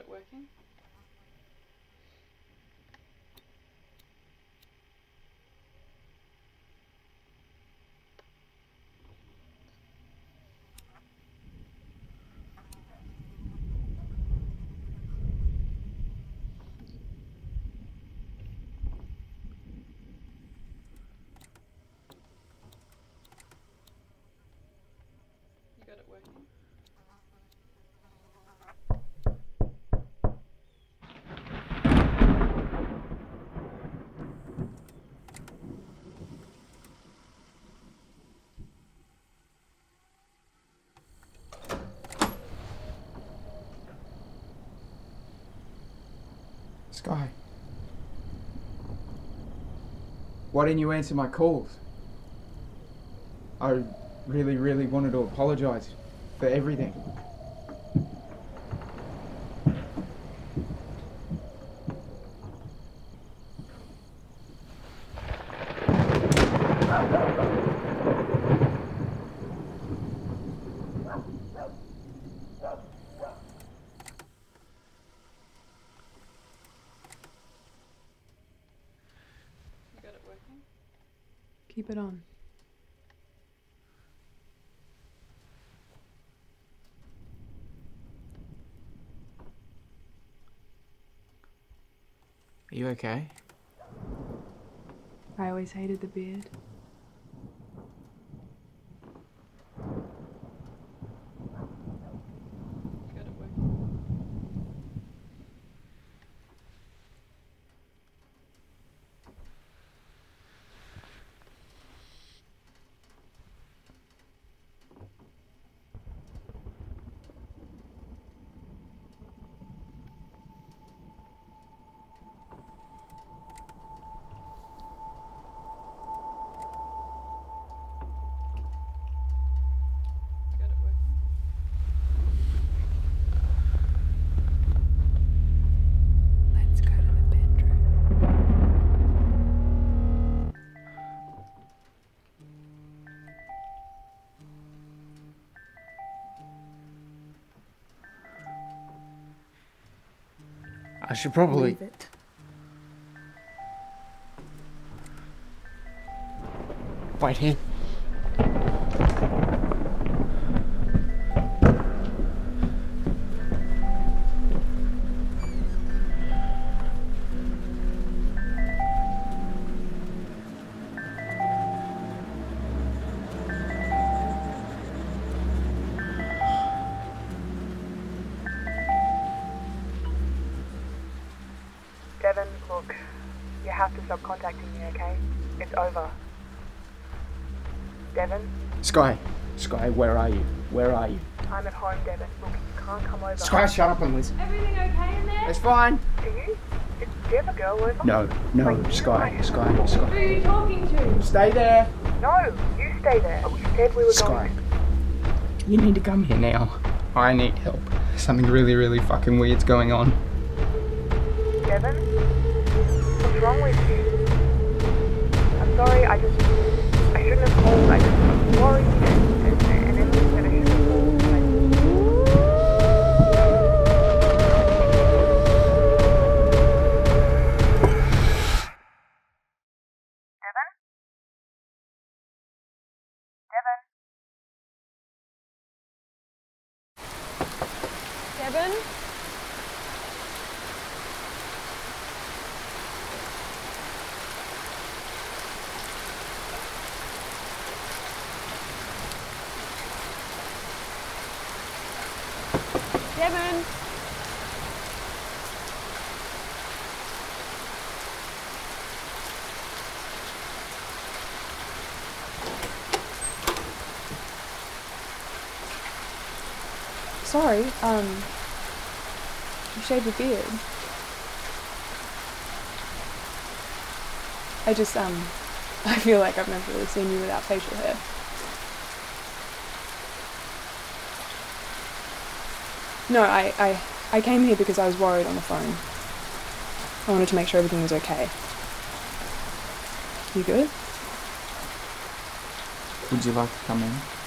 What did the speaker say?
it working? You got it working? Skye. Why didn't you answer my calls? I really wanted to apologise for everything. Keep it on. Are you okay? I always hated the beard. Got it working. I should probably... Leave it. Wait here. Devan, look, you have to stop contacting me, okay? It's over. Devan? Skye, where are you? Where are you? I'm at home, Devan. Look, you can't come over. Skye, shut up and listen. Everything okay in there? It's fine. Are you? Is Dev a girl over? No, Like, Skye. Who are you talking to? Stay there. No, you stay there. You said we were Skye, going. you need to come here now. I need help. Something really fucking weird's going on. Devan? What's wrong with you? I'm sorry, I shouldn't have called. I just worried and Emily said I shouldn't have called. Devan? Devan? Devan? Sorry, you shaved your beard. I feel like I've never really seen you without facial hair. No, I came here because I was worried on the phone. I wanted to make sure everything was okay. You good? Would you like to come in?